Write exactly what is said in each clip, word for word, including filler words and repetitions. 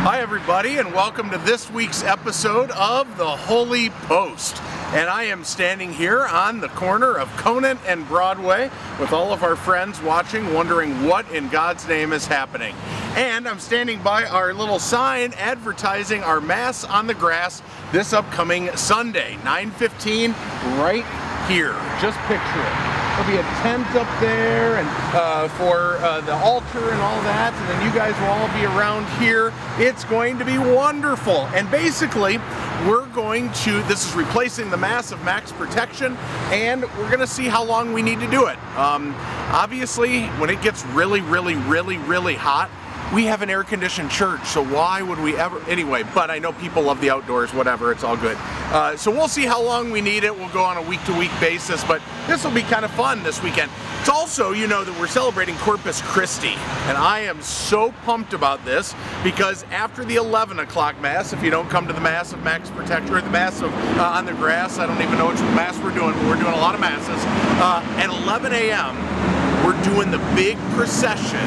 Hi everybody, and welcome to this week's episode of The Holy Post. And I am standing here on the corner of Conant and Broadway with all of our friends watching, wondering what in God's name is happening. And I'm standing by our little sign advertising our Mass on the Grass this upcoming Sunday, nine fifteen, right here. Just picture it. There'll be a tent up there and uh, for uh, the altar and all that, and then you guys will all be around here. It's going to be wonderful. And basically, we're going to, this is replacing the Mass of Max Protection, and we're going to see how long we need to do it. Um, obviously, when it gets really, really, really, really hot, we have an air-conditioned church, so why would we ever, anyway, but I know people love the outdoors, whatever, it's all good. Uh, so we'll see how long we need it. We'll go on a week-to-week basis, but this will be kind of fun this weekend. It's also, you know, that we're celebrating Corpus Christi, and I am so pumped about this because after the eleven o'clock Mass, if you don't come to the Mass of Max Protection, or the Mass of uh, on the Grass, I don't even know which Mass we're doing, but we're doing a lot of Masses, uh, at eleven A M, we're doing the big procession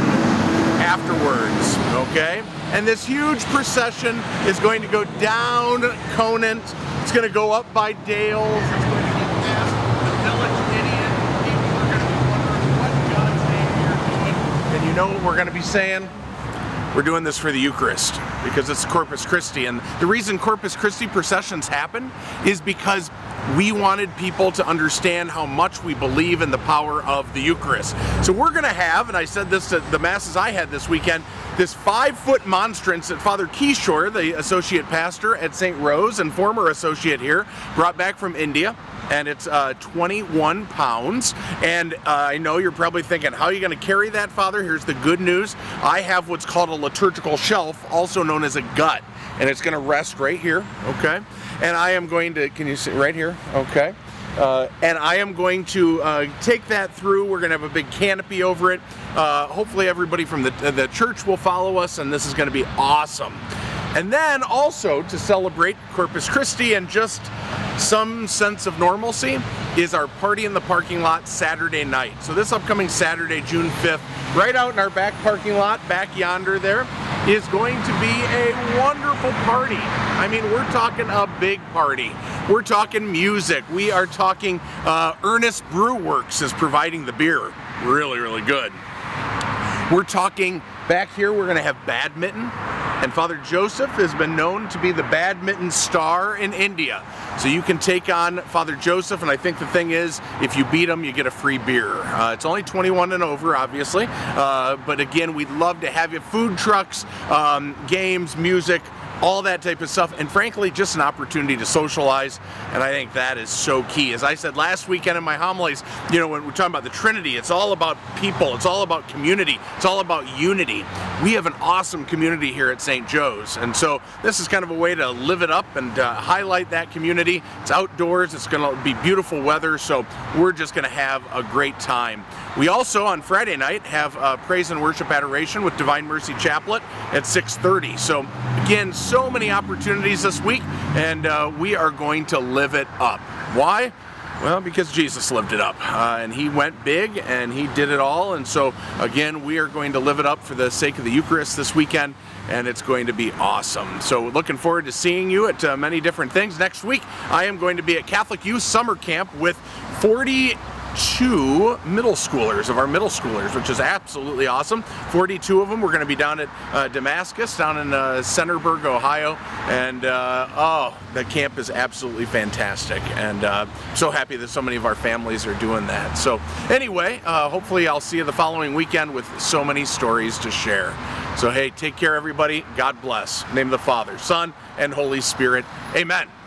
afterwards, okay? And this huge procession is going to go down Conant. It's going to go up by Dales. It's going to go past the Village Idiot. People are going to be wondering what God's name you're doing. And you know what we're going to be saying? We're doing this for the Eucharist because it's Corpus Christi. And the reason Corpus Christi processions happen is because we wanted people to understand how much we believe in the power of the Eucharist. So we're going to have, and I said this at the Masses I had this weekend, this five-foot monstrance that Father Kishore, the associate pastor at Saint Rose and former associate here, brought back from India. And it's uh, twenty-one pounds. And uh, I know you're probably thinking, how are you going to carry that, Father? Here's the good news. I have what's called a liturgical shelf, also known as a gut. And it's going to rest right here, okay? And I am going to, can you see right here? Okay. Uh, and I am going to uh, take that through. We're going to have a big canopy over it. Uh, hopefully everybody from the, the church will follow us, and this is going to be awesome. And then also to celebrate Corpus Christi and just some sense of normalcy is our party in the parking lot Saturday night. So this upcoming Saturday, June fifth, right out in our back parking lot, back yonder there, is going to be a wonderful party. I mean, we're talking a big party. We're talking music. We are talking uh, Ernest Brew Works is providing the beer. Really, really good. We're talking, back here we're going to have badminton. And Father Joseph has been known to be the badminton star in India. So you can take on Father Joseph, and I think the thing is, if you beat him, you get a free beer. Uh, it's only twenty-one and over, obviously. Uh, but again, we'd love to have you. Food trucks, um, games, music, all that type of stuff, and frankly, just an opportunity to socialize, and I think that is so key. As I said last weekend in my homilies, you know, when we're talking about the Trinity, it's all about people, it's all about community, it's all about unity. We have an awesome community here at Saint Joe's, and so this is kind of a way to live it up and uh, highlight that community. It's outdoors, it's going to be beautiful weather, so we're just going to have a great time. We also, on Friday night, have uh, Praise and Worship Adoration with Divine Mercy Chaplet at six thirty. So, again, so many opportunities this week, and uh, we are going to live it up. Why? Well, because Jesus lived it up, uh, and he went big, and he did it all, and so, again, we are going to live it up for the sake of the Eucharist this weekend, and it's going to be awesome. So looking forward to seeing you at uh, many different things. Next week, I am going to be at Catholic Youth Summer Camp with forty-two middle schoolers, of our middle schoolers, which is absolutely awesome. forty-two of them. We're going to be down at uh, Damascus, down in uh, Centerburg, Ohio, and uh, oh, the camp is absolutely fantastic, and uh, so happy that so many of our families are doing that. So anyway, uh, hopefully I'll see you the following weekend with so many stories to share. So hey, take care everybody. God bless. In the name of the Father, Son, and Holy Spirit. Amen.